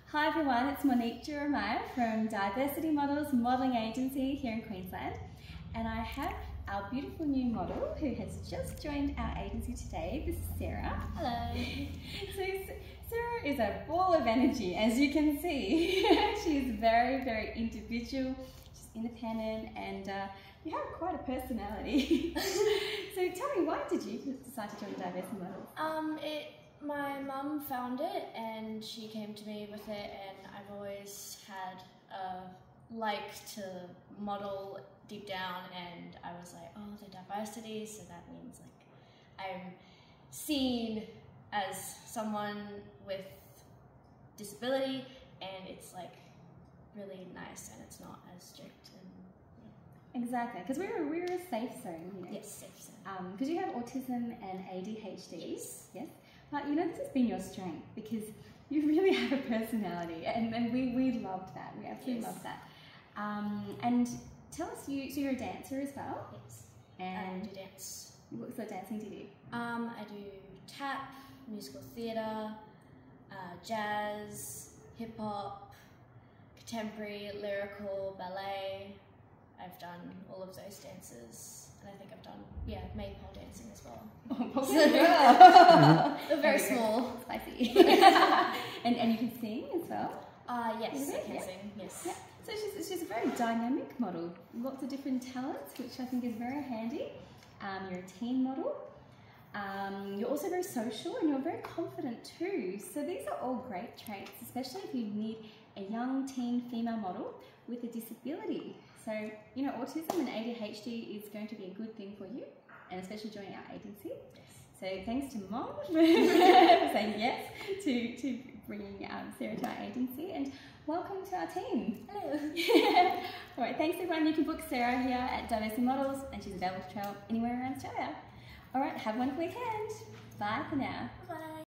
Hi everyone, it's Monique Jeremiah from Diversity Models Modelling Agency here in Queensland, and I have our beautiful new model who has just joined our agency today. This is Sarah. Hello. So Sarah is a ball of energy, as you can see. She is very, very individual, she's independent, and you have quite a personality. So tell me, why did you decide to join Diversity Models? My mum found it and she came to me with it, and I've always had a like to model deep down, and I was like, oh, the diversity, so that means like I'm seen as someone with disability, and it's like really nice and it's not as strict. And Exactly, because we're a safe zone, you know. yes, safe zone. Because you have autism and ADHD. Yes. But you know, this has been your strength because you really have a personality, and we loved that. We absolutely loved that. And tell us, so you're a dancer as well? Yes. And I do dance. What sort of dancing do you do? I do tap, musical theatre, jazz, hip hop, contemporary, lyrical, ballet. I've done all of those dances, and I think I've done, maypole dancing as well. They're very small. Spicy. and you can sing as well? Yes, I can Yeah. sing, yes. Yeah. So she's a very dynamic model, lots of different talents, which I think is very handy. You're a teen model. You're also very social, and you're very confident too. So these are all great traits, especially if you need a young teen female model with a disability. So, you know, autism and ADHD is going to be a good thing for you, and especially joining our agency. So thanks to Mom for saying yes to bringing Sarah to our agency, and welcome to our team. Hello. All right, thanks everyone. You can book Sarah here at Diversity Models, and she's available to travel anywhere around Australia. All right, have a wonderful weekend. Bye for now. Bye.